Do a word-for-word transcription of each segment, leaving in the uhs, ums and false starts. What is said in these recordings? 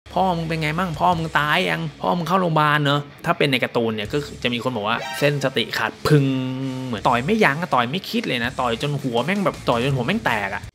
พ่อมึงเป็นไงมั่งพ่อมึงตายยังพ่อมึงเข้าโรงพยาบาลเนอะถ้าเป็นในการ์ตูนเนี่ยก็จะมีคนบอกว่าเส้นสติขาดพึงเหมือนต่อยไม่ยั้งต่อยไม่คิดเลยนะต่อยจนหัวแม่งแบบต่อยจนหัวแม่งแตกอะ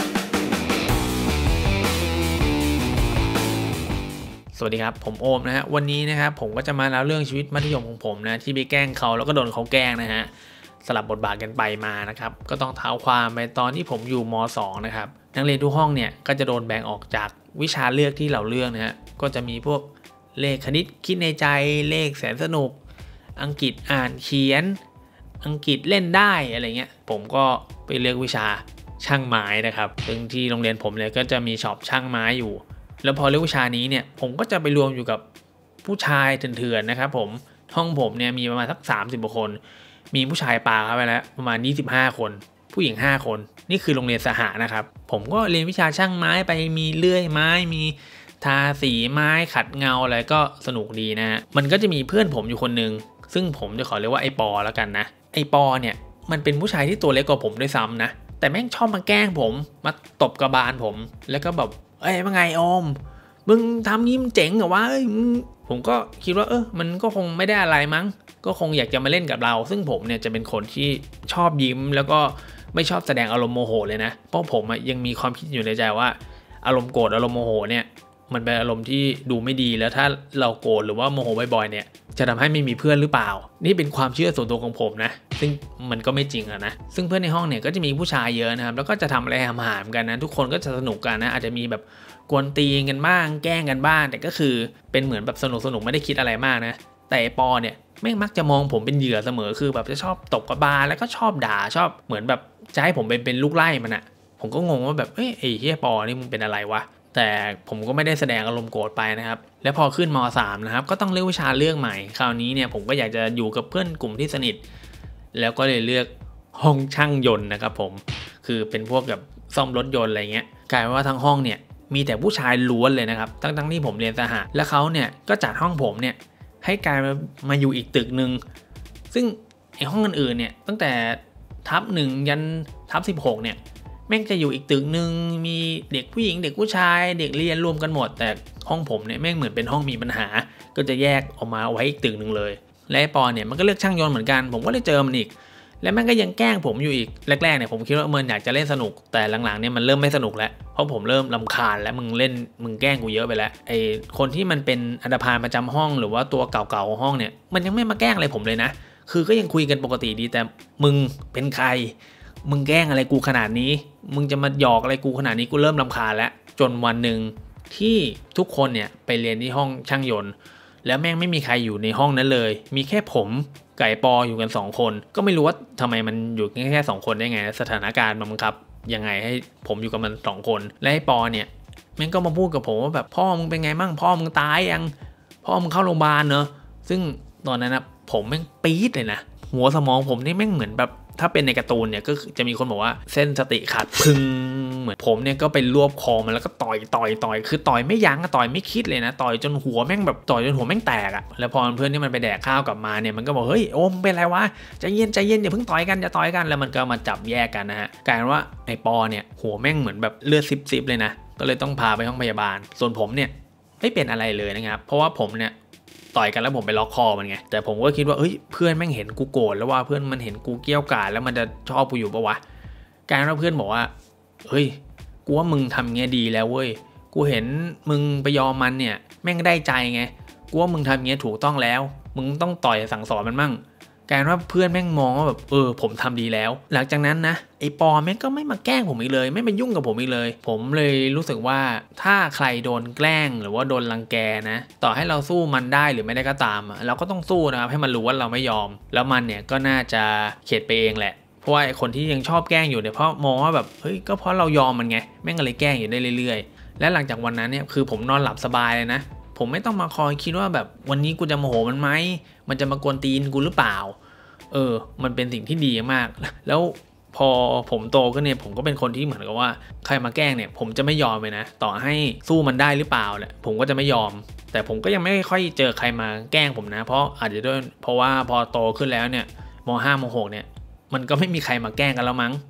สวัสดีครับผมโอมนะฮะวันนี้นะครับผมก็จะมาเล่าเรื่องชีวิตมัธยมของผมนะที่ไปแกล้งเขาแล้วก็โดนเขาแกล้งนะฮะสลับบทบาทกันไปมานะครับก็ต้องเท้าความไปตอนที่ผมอยู่ม.สอง นะครับนักเรียนทุกห้องเนี่ยก็จะโดนแบ่งออกจากวิชาเลือกที่เราเลือกนะฮะก็จะมีพวกเลขคณิตคิดในใจเลขแสนสนุกอังกฤษอ่านเขียนอังกฤษเล่นได้อะไรเงี้ยผมก็ไปเลือกวิชาช่างไม้นะครับซึ่งที่โรงเรียนผมเนี่ยก็จะมีช็อปช่างไม้อยู่แล้วพอเลือกวิชานี้เนี่ยผมก็จะไปรวมอยู่กับผู้ชายเถื่อนๆนะครับผมห้องผมเนี่ยมีประมาณสักสามสิบกว่าคนมีผู้ชายปาเข้าไปแล้วประมาณยี่สิบห้าคนผู้หญิงห้าคนนี่คือโรงเรียนสหนะครับผมก็เรียนวิชาช่างไม้ไปมีเลื่อยไม้มีทาสีไม้ขัดเงาอะไรก็สนุกดีนะฮะมันก็จะมีเพื่อนผมอยู่คนนึงซึ่งผมจะขอเรียกว่าไอปอแล้วกันนะไอปอเนี่ยมันเป็นผู้ชายที่ตัวเล็กกว่าผมด้วยซ้ำนะแต่แม่งชอบมาแกล้งผมมาตบกระบาลผมแล้วก็แบบเอ้ยว่าไงโอมมึงทำนี้มันเจ๋งเหรอวะผมก็คิดว่าเออมันก็คงไม่ได้อะไรมั้งก็คงอยากจะมาเล่นกับเราซึ่งผมเนี่ยจะเป็นคนที่ชอบยิ้มแล้วก็ไม่ชอบแสดงอารมณ์โมโหเลยนะเพราะผมยังมีความคิดอยู่ในใจว่าอารมณ์โกรธอารมณ์โมโหเนี่ยมันเป็นอารมณ์ที่ดูไม่ดีแล้วถ้าเราโกรธหรือว่าโมโหบ่อยๆเนี่ยจะทำให้ไม่มีเพื่อนหรือเปล่านี่เป็นความเชื่อส่วนตัวของผมนะซึ่งมันก็ไม่จริงอะนะซึ่งเพื่อนในห้องเนี่ยก็จะมีผู้ชายเยอะนะครับแล้วก็จะทำอะไรหามๆกันนะทุกคนก็จะสนุกกันนะอาจจะมีแบบกวนตีนกันบ้างแกล้งกันบ้างแต่ก็คือเป็นเหมือนแบบสนุกสนุกไม่ได้คิดอะไรมากนะแต่ปอเนี่ยแม่งมักจะมองผมเป็นเหยื่อเสมอคือแบบจะชอบตบกระบาลแล้วก็ชอบด่าชอบเหมือนแบบจะให้ผมเป็นเป็นลูกไล่มันอะผมก็งงว่าแบบเอ้ยไอ้เหี้ยปอนี่มึงเป็นอะไรวะแต่ผมก็ไม่ได้แสดงอารมณ์โกรธไปนะครับแล้วพอขึ้นม.สาม นะครับก็ต้องเลือกวิชาเลือกใหม่คราวนี้เนี่ยผมก็อยากจะอยู่กับเพื่อนกลุ่มที่สนิทแล้วก็เลยเลือกห้องช่างยนต์นะครับผมคือเป็นพวกแบบซ่อมรถยนต์อะไรเงี้ยกลายเป็นว่าทั้งห้องเนี่ยมีแต่ผู้ชายล้วนเลยนะครับทั้งๆที่ผมเรียนสหะแล้วเขาเนี่ยก็จัดห้องผมเนี่ยให้กลายมาอยู่อีกตึกนึงซึ่งไอห้องอื่นๆเนี่ยตั้งแต่ทับหนึ่งยันทับสิบหกเนี่ยแม่งจะอยู่อีกตึกนึงมีเด็กผู้หญิงเด็กผู้ชายเด็กเรียนรวมกันหมดแต่ห้องผมเนี่ยแม่งเหมือนเป็นห้องมีปัญหาก็จะแยกออกมาไว้อีกตึกนึงเลยและไอปอเนี่ยมันก็เลือกช่างยนต์เหมือนกันผมก็เลยเจอมันอีกและแม่งก็ยังแกล้งผมอยู่อีกแรกๆเนี่ยผมคิดว่ามันอยากจะเล่นสนุกแต่หลังๆเนี่ยมันเริ่มไม่สนุกแล้วเพราะผมเริ่มรำคาญแล้วมึงเล่นมึงแกล้งกูเยอะไปแล้วไอคนที่มันเป็นอันธพาลประจำห้องหรือว่าตัวเก่าๆของห้องเนี่ยมันยังไม่มาแกล้งอะไรผมเลยนะคือก็ยังคุยกันปกติดีแต่มึงเป็นใครมึงแกล้งอะไรกูขนาดนี้มึงจะมาหยอกอะไรกูขนาดนี้กูเริ่มรำคาญแล้วจนวันหนึ่งที่ทุกคนเนี่ยไปเรียนที่ห้องช่างยนต์แล้วแม่งไม่มีใครอยู่ในห้องนั้นเลยมีแค่ผมไก่ปออยู่กันสองคนก็ไม่รู้ว่าทำไมมันอยู่แค่แค่สองคนได้ไงสถานการณ์มันบังคับยังไงให้ผมอยู่กับมันสองคนและให้ปอเนี่ยแม่งก็มาพูดกับผมว่าแบบพ่อมึงเป็นไงมั่งพ่อมึงตายยังพ่อมึงเข้าโรงพยาบาลเนอะซึ่งตอนนั้นนะผมแม่งปี๊ดเลยนะหัวสมองผมนี่แม่งเหมือนแบบถ้าเป็นในการ์ตูนเนี่ยก็จะมีคนบอกว่าเส้นสติขาดพึงเหมือนผมเนี่ยก็ไปรวบคอมันแล้วก็ต่อยต่อยต่อยคือต่อยไม่ยั้งต่อยไม่คิดเลยนะต่อยจนหัวแม่งแบบต่อยจนหัวแม่งแตกอะแล้วพอเพื่อนที่มันไปแดกข้าวกลับมาเนี่ยมันก็บอกเฮ้ยโอมเป็นไรวะใจเย็นใจเย็นอย่าเพิ่งต่อยกันอย่าต่อยกันแล้วมันก็มาจับแยกกันนะฮะกลายเป็นว่าไอ้ปอเนี่ยหัวแม่งเหมือนแบบเลือดซิบๆเลยนะก็เลยต้องพาไปห้องพยาบาลส่วนผมเนี่ยไม่เป็นอะไรเลยนะครับเพราะว่าผมเนี่ยต่อยกันแล้วผมไปล็อกคอมันไงแต่ผมก็คิดว่าเฮ้ยเพื่อนแม่งเห็นกูโกรธแล้วว่าเพื่อนมันเห็นกูเกี้ยวกาดแล้วมันจะชอบกูอยู่ปะวะกลายเป็นว่าเพื่อนบอกว่าเฮ้ยกูว่ามึงทำเงี้ยดีแล้วเว้ยกูเห็นมึงไปยอมมันเนี่ยแม่งได้ใจไงกูว่ามึงทำเงี้ยถูกต้องแล้วมึงต้องต่อยสั่งสอนมันมั่งกลายเป็นว่าเพื่อนแม่งมองว่าแบบเออผมทำดีแล้วหลังจากนั้นนะไอ้ปอแม่งก็ไม่มาแกล้งผมอีกเลยไม่มายุ่งกับผมอีกเลยผมเลยรู้สึกว่าถ้าใครโดนแกล้งหรือว่าโดนรังแกนะต่อให้เราสู้มันได้หรือไม่ได้ก็ตามเราก็ต้องสู้นะครับให้มันรู้ว่าเราไม่ยอมแล้วมันเนี่ยก็น่าจะเข็ดไปเองแหละเพราะว่าไอ้คนที่ยังชอบแกล้งอยู่เนี่ยเพราะมองว่าแบบเฮ้ยก็เพราะเรายอมมันไงแม่งก็เลยแกล้งอยู่ได้เรื่อยๆและหลังจากวันนั้นเนี่ยคือผมนอนหลับสบายเลยนะผมไม่ต้องมาคอยคิดว่าแบบวันนี้กูจะโมโหมันไหมมันจะมากวนตีนกูหรือเปล่าเออมันเป็นสิ่งที่ดีมากแล้วพอผมโตก็เนี่ยผมก็เป็นคนที่เหมือนกับว่าใครมาแกล้งเนี่ยผมจะไม่ยอมเลยนะต่อให้สู้มันได้หรือเปล่าแหละผมก็จะไม่ยอมแต่ผมก็ยังไม่ค่อยเจอใครมาแกล้งผมนะเพราะอาจจะด้วยเพราะว่าพอโตขึ้นแล้วเนี่ยม.ห้า ม.หก เนี่ยมันก็ไม่มีใครมาแกล้งกันแล้วมั้ง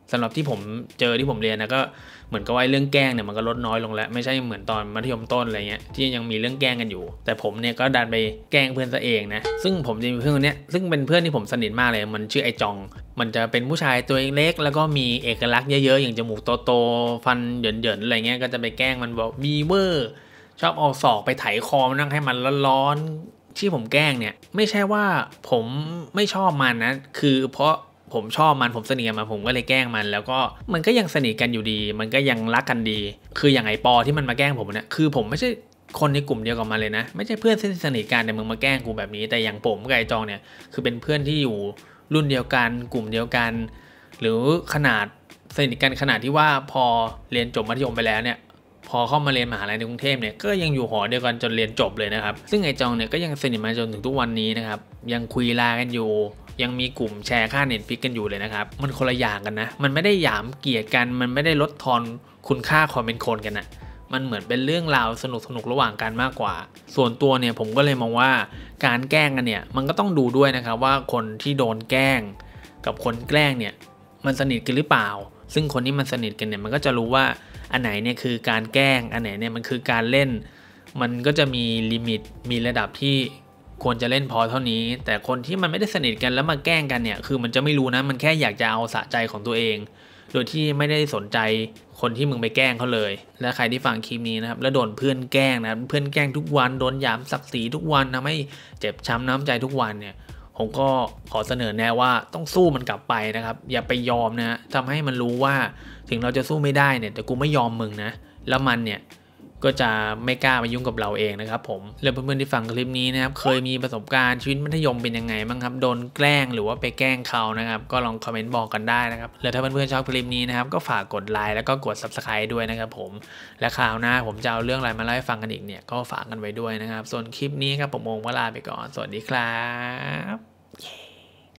สำหรับที่ผมเจอที่ผมเรียนนะก็เหมือนกับว่าเรื่องแกล้งเนี่ยมันก็ลดน้อยลงแล้วไม่ใช่เหมือนตอนมัธยมต้นอะไรเงี้ยที่ยังมีเรื่องแกล้งกันอยู่แต่ผมเนี่ยก็ดันไปแกล้งเพื่อนซะเองนะซึ่งผมจะมีเพื่อนคนนี้ซึ่งเป็นเพื่อนที่ผมสนิทมากเลยมันชื่อไอจองมันจะเป็นผู้ชายตัวเล็กแล้วก็มีเอกลักษณ์เยอะๆอย่างจมูกโตๆฟันเหยินๆอะไรเงี้ยก็จะไปแกล้งมันบอกบีเวอร์ชอบเอาศอกไปไถคอมันนั่งให้มันร้อนๆที่ผมแกล้งเนี่ยไม่ใช่ว่าผมไม่ชอบมันนะคือเพราะผมชอบมันผมสนิทกันมาผมก็เลยแกล้งมันแล้วก็มันก็ยังสนิทกันอยู่ดีมันก็ยังรักกันดีคืออย่างไอปอที่มันมาแกล้งผมเนี่ยคือผมไม่ใช่คนในกลุ่มเดียวกับมันเลยนะไม่ใช่เพื่อนสนิทกันแต่มึงมาแกล้งกูแบบนี้แต่อย่างผมกับไอจองเนี่ยคือเป็นเพื่อนที่อยู่รุ่นเดียวกันกลุ่มเดียวกันหรือขนาดสนิทกันขนาดที่ว่าพอเรียนจบมัธยมไปแล้วเนี่ยพอเข้ามาเรียนมหาลัยในกรุงเทพเนี่ยก็ยังอยู่หอเดียวกันจนเรียนจบเลยนะครับซึ่งไอจองเนี่ยก็ยังสนิทมาจนถึงทุกวันนี้นะครับยังคุยไลน์กันอยู่ยังมีกลุ่มแชร์ค่าเน็ตฟิกกันอยู่เลยนะครับมันคนละอย่างกันนะมันไม่ได้หยามเกียรติกันมันไม่ได้ลดทอนคุณค่าความเป็นคนกันนะมันเหมือนเป็นเรื่องราวสนุกสนุกระหว่างกันมากกว่าส่วนตัวเนี่ยผมก็เลยมองว่าการแกล้งกันเนี่ยมันก็ต้องดูด้วยนะครับว่าคนที่โดนแกล้งกับคนแกล้งเนี่ยมันสนิทกันหรือเปล่าซึ่งคนที่มันสนิทกันเนี่ยมันก็จะรู้ว่าอันไหนเนี่ยคือการแกล้งอันไหนเนี่ยมันคือการเล่นมันก็จะมีลิมิตมีระดับที่ควรจะเล่นพอเท่านี้แต่คนที่มันไม่ได้สนิทกันแล้วมาแกล้งกันเนี่ยคือมันจะไม่รู้นะมันแค่อยากจะเอาสะใจของตัวเองโดยที่ไม่ได้สนใจคนที่มึงไปแกล้งเขาเลยและใครที่ฟังคลิปนี้นะครับแล้วโดนเพื่อนแกล้งนะเพื่อนแกล้งทุกวันโดนหยามศักดิ์ศรีทุกวันทำให้เจ็บช้ำน้ำใจทุกวันเนี่ยผมก็ขอเสนอแนะว่าต้องสู้มันกลับไปนะครับอย่าไปยอมนะทำให้มันรู้ว่าถึงเราจะสู้ไม่ได้เนี่ยแต่กูไม่ยอมมึงนะแล้วมันเนี่ยก็จะไม่กล้ามายุ่งกับเราเองนะครับผมแล้วเพื่อนๆที่ฟังคลิปนี้นะครับเคยมีประสบการณ์ชีวิตมัธยมเป็นยังไงบ้างครับโดนแกล้งหรือว่าไปแกล้งเขานะครับก็ลองคอมเมนต์บอกกันได้นะครับแล้วถ้าเพื่อนๆชอบคลิปนี้นะครับก็ฝากกดไลค์แล้วก็กด ซับสไครบ์ ด้วยนะครับผมและคราวหน้าผมจะเอาเรื่องอะไรมาเล่าให้ฟังกันอีกเนี่ยก็ฝากกันไว้ด้วยนะครับส่วนคลิปนี้ครับผมโมงก็ลาไปก่อนสวัสดีครับ